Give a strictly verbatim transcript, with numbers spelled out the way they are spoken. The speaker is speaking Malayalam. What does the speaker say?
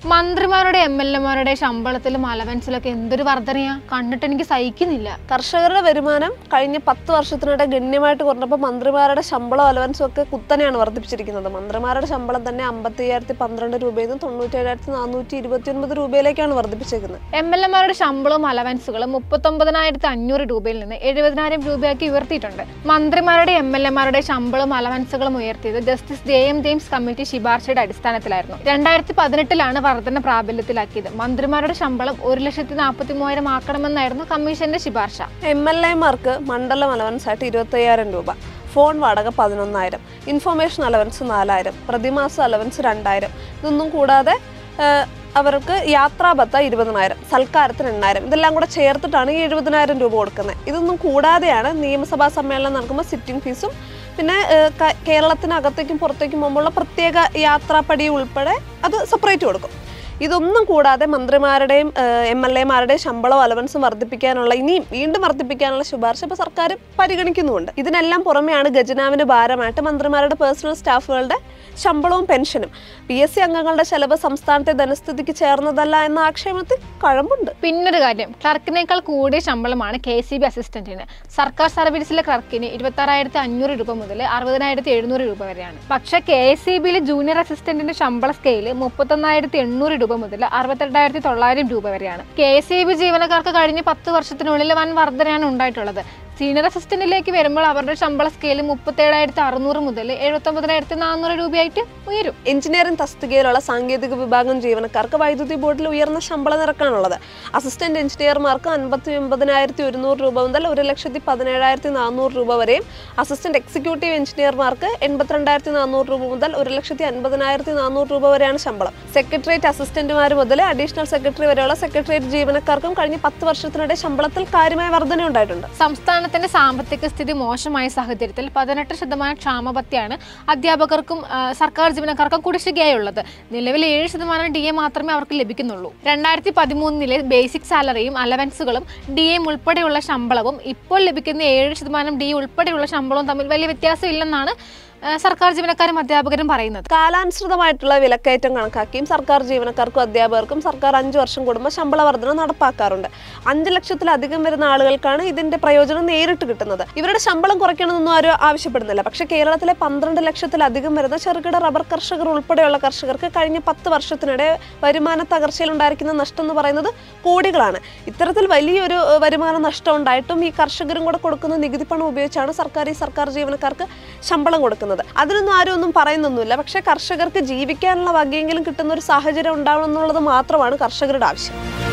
മന്ത്രിമാരുടെ എം എൽ എമാരുടെ ശമ്പളത്തിലും അലവൻസിലൊക്കെ എന്തൊരു വർധനയാ, കണ്ടിട്ട് എനിക്ക് സഹിക്കുന്നില്ല. കർഷകരുടെ വരുമാനം കഴിഞ്ഞ പത്ത് വർഷത്തിനിടെ ഗണ്യമായിട്ട് കുറഞ്ഞപ്പോൾ മന്ത്രിമാരുടെ ശമ്പളം അലവൻസും ഒക്കെ കുത്തനെയാണ് വർദ്ധിപ്പിച്ചിരിക്കുന്നത്. മന്ത്രിമാരുടെ ശമ്പളം തന്നെ അമ്പത്തി അയ്യായിരത്തി പന്ത്രണ്ട് രൂപയിൽ നിന്ന് തൊണ്ണൂറ്റി ഏഴായിരത്തി നാനൂറ്റി ഇരുപത്തി ഒൻപത് രൂപയിലേക്കാണ് വർദ്ധിപ്പിച്ചിരിക്കുന്നത്. എം എൽ എമാരുടെ ശമ്പളവും അലവൻസുകളും മുപ്പത്തൊമ്പതിനായിരത്തി അഞ്ഞൂറ് രൂപയിൽ നിന്ന് എഴുപതിനായിരം രൂപയാക്കി ഉയർത്തിയിട്ടുണ്ട്. മന്ത്രിമാരുടെ എം എൽ എമാരുടെ ശമ്പളവും അലവൻസുകളും ഉയർത്തിയത് justice J M James committee ശുപാർശയുടെ അടിസ്ഥാനത്തിലായിരുന്നു. രണ്ടായിരത്തി പതിനെട്ടിലാണ് വർധന പ്രാബല്യത്തിലാക്കിയത്. മന്ത്രിമാരുടെ ശമ്പളം ഒരു ലക്ഷത്തി നാൽപ്പത്തി മൂവായിരം ആക്കണമെന്നായിരുന്നു കമ്മീഷന്റെ ശുപാർശ. എം എൽ എമാർക്ക് മണ്ഡലം അലവൻസ് ആയിട്ട് ഇരുപത്തി അയ്യായിരം രൂപ, ഫോൺ വാടക പതിനൊന്നായിരം, ഇൻഫർമേഷൻ അലവൻസ് നാലായിരം, പ്രതിമാസ അലവൻസ് രണ്ടായിരം. ഇതൊന്നും കൂടാതെ അവർക്ക് യാത്രാബത്ത ഇരുപതിനായിരം, സൽക്കാരത്തിന് എണ്ണായിരം, ഇതെല്ലാം കൂടെ ചേർത്തിട്ടാണ് ഈ എഴുപതിനായിരം രൂപ കൊടുക്കുന്നത്. ഇതൊന്നും കൂടാതെയാണ് നിയമസഭാ സമ്മേളനം നടക്കുമ്പോൾ സിറ്റിംഗ് ഫീസും പിന്നെ കേരളത്തിനകത്തേക്കും പുറത്തേക്കും പോകുമ്പോഴുള്ള പ്രത്യേക യാത്രാപ്പടി ഉൾപ്പെടെ അത് സെപ്പറേറ്റ് കൊടുക്കും. ഇതൊന്നും കൂടാതെ മന്ത്രിമാരുടെയും എം എൽ എമാരുടെയും ശമ്പളവും അലവൻസും വർദ്ധിപ്പിക്കാനുള്ള ഇനിയും വീണ്ടും വർദ്ധിപ്പിക്കാനുള്ള ശുപാർശ ഇപ്പോൾ സർക്കാർ പരിഗണിക്കുന്നുമുണ്ട്. ഇതിനെല്ലാം പുറമെയാണ് ഖജനാവിന് ഭാരമായിട്ട് മന്ത്രിമാരുടെ പേഴ്സണൽ സ്റ്റാഫുകളുടെ ശമ്പളവും പെൻഷനും. പി എസ് സി അംഗങ്ങളുടെ ചെലവ് സംസ്ഥാനത്തെ ധനസ്ഥിതിക്ക് ചേർന്നതല്ല എന്ന ആക്ഷേപത്തിൽ കഴമ്പുണ്ട്. പിന്നൊരു കാര്യം, ക്ലർക്കിനേക്കാൾ കൂടിയ ശമ്പളമാണ് കെ സി ബി അസിസ്റ്റന്റിന്. സർക്കാർ സർവീസിലെ ക്ലർക്കിന് ഇരുപത്തി ആറായിരത്തി അഞ്ഞൂറ് രൂപ മുതൽ അറുപതിനായിരത്തി എഴുന്നൂറ് രൂപ വരെയാണ്. പക്ഷേ കെ എസ് ഇ ബിയിലെ ജൂനിയർ അസിസ്റ്റന്റിന്റെ ശമ്പള സ്കെയില് മുപ്പത്തൊന്നായിരത്തി എണ്ണൂറ് രൂപ മുതൽ അറുപത്തെട്ടായിരത്തി തൊള്ളായിരം രൂപ വരെയാണ്. കെ എസ് ഇ ബി ജീവനക്കാർക്ക് കഴിഞ്ഞ പത്ത് വർഷത്തിനുള്ളിൽ വൻ വർധനയാണ് ഉണ്ടായിട്ടുള്ളത്. സീനിയർ അസിസ്റ്റന്റിലേക്ക് വരുമ്പോൾ അവരുടെ ശമ്പള സ്കെയിൽ മുപ്പത്തി ഏഴായിരത്തി അറുന്നൂറ് മുതൽ എഴുപത്തി ഒമ്പതിനായിരത്തി നാനൂറ് രൂപയായിട്ട് ഉയരും. എഞ്ചിനീയറിംഗ് തസ്തികയിലുള്ള സാങ്കേതിക വിഭാഗം ജീവനക്കാർക്ക് വൈദ്യുതി ബോർഡിൽ ഉയർന്ന ശമ്പള നിരക്കാണുള്ളത്. അസിസ്റ്റന്റ് എഞ്ചിനീയർമാർക്ക് അൻപത്തി ഒമ്പതിനായിരത്തി ഒരുന്നൂറ് രൂപ മുതൽ ഒരു ലക്ഷത്തി പതിനേഴായിരത്തി നാനൂറ് രൂപ വരെയും, അസിസ്റ്റന്റ് എക്സിക്യൂട്ടീവ് എഞ്ചിനീയർമാർക്ക് എൺപത്തിരണ്ടായിരത്തി നാനൂറ് രൂപ മുതൽ ഒരു ലക്ഷത്തി അൻപതിനായിരത്തി നാനൂറ് രൂപ വരെയാണ് ശമ്പളം. സെക്രട്ടേറിയറ്റ് അസിസ്റ്റന്റുമാർ മുതൽ അഡീഷണൽ സെക്രട്ടറി വരെയുള്ള സെക്രട്ടേറിയറ്റ് ജീവനക്കാർക്കും കഴിഞ്ഞ പത്ത് വർഷത്തിനിടെ ശമ്പളത്തിൽ കാര്യമായ വർധന ഉണ്ടായിട്ടുണ്ട്. സംസ്ഥാന ത്തിന്റെ സാമ്പത്തിക സ്ഥിതി മോശമായ സാഹചര്യത്തിൽ പതിനെട്ട് ശതമാനം ക്ഷാമബത്തയാണ് അധ്യാപകർക്കും സർക്കാർ ജീവനക്കാർക്കും കുടിശ്ശികയായുള്ളത്. നിലവിൽ ഏഴ് ശതമാനം ഡി എ മാത്രമേ അവർക്ക് ലഭിക്കുന്നുള്ളൂ. രണ്ടായിരത്തി പതിമൂന്നിലെ ബേസിക് സാലറിയും അലവൻസുകളും ഡി എം ഉൾപ്പെടെയുള്ള ശമ്പളവും ഇപ്പോൾ ലഭിക്കുന്ന ഏഴ് ശതമാനം ഡി ഉൾപ്പെടെയുള്ള ശമ്പളവും തമ്മിൽ വലിയ വ്യത്യാസമില്ലെന്നാണ് സർക്കാർ ജീവനക്കാരും അധ്യാപകരും പറയുന്നത്. കാലാനുസൃതമായിട്ടുള്ള വിലക്കയറ്റം കണക്കാക്കിയും സർക്കാർ ജീവനക്കാർക്കും അധ്യാപകർക്കും സർക്കാർ അഞ്ചു വർഷം കൂടുമ്പോൾ ശമ്പള വർധന നടപ്പാക്കാറുണ്ട്. അഞ്ചു ലക്ഷത്തിലധികം വരുന്ന ആളുകൾക്കാണ് ഇതിന്റെ പ്രയോജനം നേരിട്ട് കിട്ടുന്നത്. ഇവരുടെ ശമ്പളം കുറയ്ക്കണമെന്നൊന്നും ആരും ആവശ്യപ്പെടുന്നില്ല. പക്ഷേ കേരളത്തിലെ പന്ത്രണ്ട് ലക്ഷത്തിലധികം വരുന്ന ചെറുകിട റബ്ബർ കർഷകർ ഉൾപ്പെടെയുള്ള കർഷകർക്ക് കഴിഞ്ഞ പത്ത് വർഷത്തിനിടെ വരുമാന തകർച്ചയിൽ ഉണ്ടായിരിക്കുന്ന നഷ്ടം എന്ന് പറയുന്നത് കോടികളാണ്. ഇത്തരത്തിൽ വലിയൊരു വരുമാന നഷ്ടം ഉണ്ടായിട്ടും ഈ കർഷകരും കൂടെ കൊടുക്കുന്ന നികുതി പണം ഉപയോഗിച്ചാണ് സർക്കാർ ഈ സർക്കാർ ജീവനക്കാർക്ക് ശമ്പളം കൊടുക്കുന്നത്. അതിനൊന്നും ആരും ഒന്നും പറയുന്നൊന്നുമില്ല. പക്ഷേ കർഷകർക്ക് ജീവിക്കാനുള്ള വകയെങ്കിലും കിട്ടുന്ന ഒരു സാഹചര്യം ഉണ്ടാവണം എന്നുള്ളത് മാത്രമാണ് കർഷകരുടെ ആവശ്യം.